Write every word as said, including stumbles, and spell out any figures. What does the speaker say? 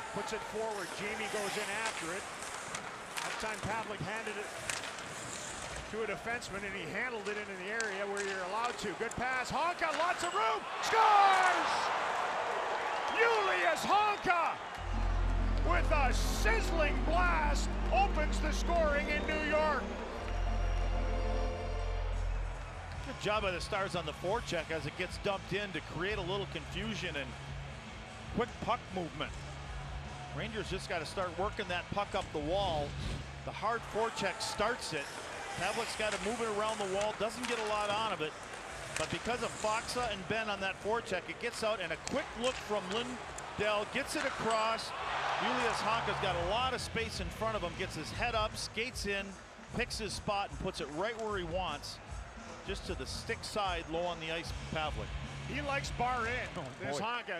puts it forward. Jamie goes in after it. That time Pavlik handed it to a defenseman, and he handled it into the area where you're allowed to. Good pass. Honka, lots of room. Scores! Julius Honka, with a sizzling blast, opens the scoring in New York. Good job by the Stars on the forecheck as it gets dumped in to create a little confusion and quick puck movement. Rangers just got to start working that puck up the wall. The hard forecheck starts it. Pavlik's got to move it around the wall, doesn't get a lot out of it. But because of Foxa and Ben on that forecheck, it gets out, and a quick look from Lindell gets it across. Julius Honka's got a lot of space in front of him, gets his head up, skates in, picks his spot, and puts it right where he wants, just to the stick side, low on the ice, Pavlik. He likes bar in. Oh, This boy. Honka.